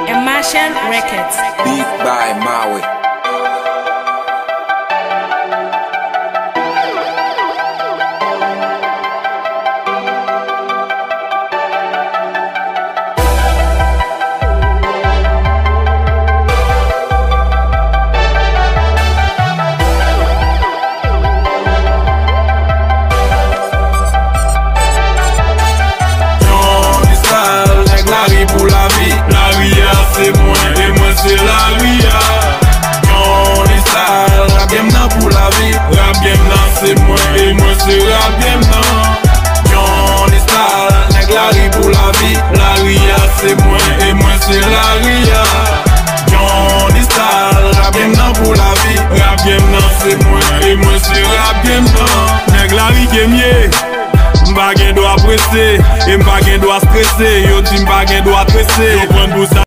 Fiksyon Records. Beat by Maui. Lavi pour la vie, la vie c'est moi et moi c'est la vie. On est sale, rap game nan pour la vie, rap game nan c'est moi et moi c'est rap game nan. On est sale, nèg la vie pour la vie, la vie c'est moi et moi c'est la vie. On est sale, rap game nan pour la vie, rap game nan c'est moi et moi c'est rap game nan. Nèg la vie qui est mieux. M'pa gen doit presser, et m'pa gen doit stresser. Yo di m'pa gen doit stresser. Yo prend pour ça.